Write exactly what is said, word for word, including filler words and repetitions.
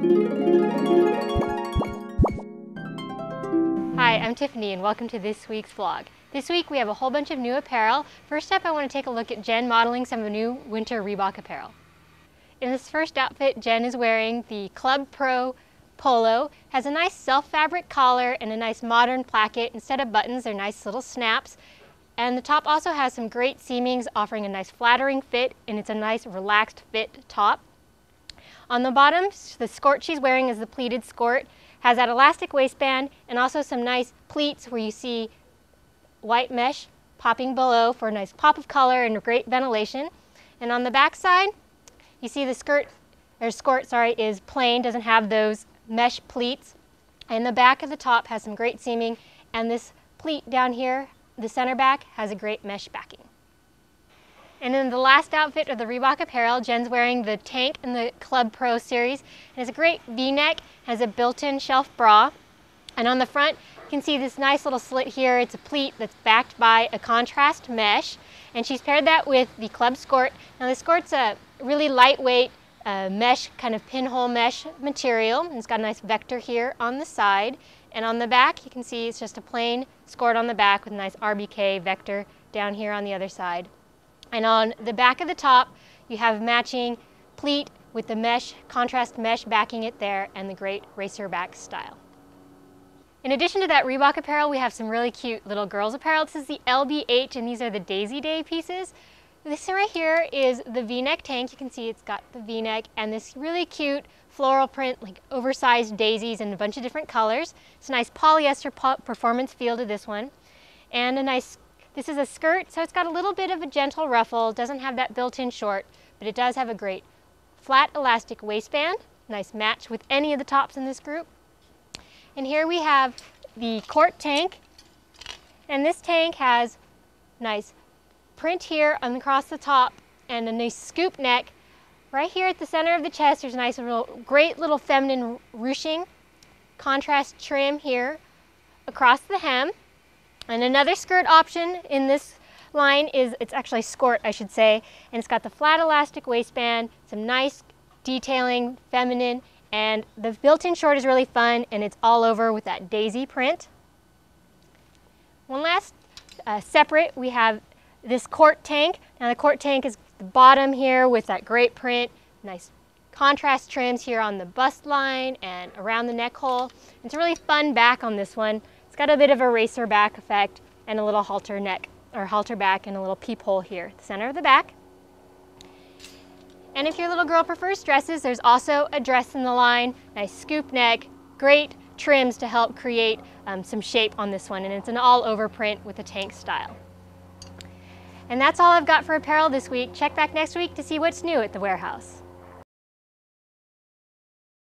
Hi, I'm Tiffany and welcome to this week's vlog. This week we have a whole bunch of new apparel. First up, I want to take a look at Jen modeling some of the new winter Reebok apparel. In this first outfit, Jen is wearing the Club Pro polo. Has a nice self-fabric collar and a nice modern placket. Instead of buttons, they're nice little snaps. And the top also has some great seamings, offering a nice flattering fit, and it's a nice relaxed fit top. On the bottom, the skirt she's wearing is the pleated skirt. Has that elastic waistband and also some nice pleats where you see white mesh popping below for a nice pop of color and great ventilation. And on the back side, you see the skirt, or skirt, sorry, is plain, doesn't have those mesh pleats. And the back of the top has some great seaming, and this pleat down here, the center back, has a great mesh backing. And in the last outfit of the Reebok apparel, Jen's wearing the tank in the Club Pro series. It has a great V-neck, has a built-in shelf bra. And on the front, you can see this nice little slit here. It's a pleat that's backed by a contrast mesh. And she's paired that with the Club skirt. Now the skirt's a really lightweight uh, mesh, kind of pinhole mesh material. And it's got a nice vector here on the side. And on the back, you can see it's just a plain skirt on the back with a nice R B K vector down here on the other side. And on the back of the top, you have matching pleat with the mesh, contrast mesh backing it there, and the great racer back style. In addition to that Reebok apparel, we have some really cute little girls apparel. This is the L B H, and these are the Daisy Day pieces. This right here is the V-neck tank. You can see it's got the V-neck and this really cute floral print, like oversized daisies in a bunch of different colors. It's a nice polyester performance feel to this one. And a nice This is a skirt, so it's got a little bit of a gentle ruffle, doesn't have that built-in short, but it does have a great flat elastic waistband, nice match with any of the tops in this group. And here we have the court tank, and this tank has nice print here across the top and a nice scoop neck. Right here at the center of the chest, there's a nice little, great little feminine ruching contrast trim here across the hem. And another skirt option in this line is, it's actually a skirt, I should say, and it's got the flat elastic waistband, some nice detailing, feminine, and the built-in short is really fun, and it's all over with that daisy print. One last uh, separate, we have this court tank. Now the court tank is the bottom here with that great print, nice contrast trims here on the bust line and around the neck hole. It's a really fun back on this one. Got a bit of a racer back effect and a little halter neck, or halter back, and a little peephole here at the center of the back. And if your little girl prefers dresses, there's also a dress in the line, nice scoop neck, great trims to help create um, some shape on this one, and it's an all-over print with a tank style. And that's all I've got for apparel this week. Check back next week to see what's new at the warehouse.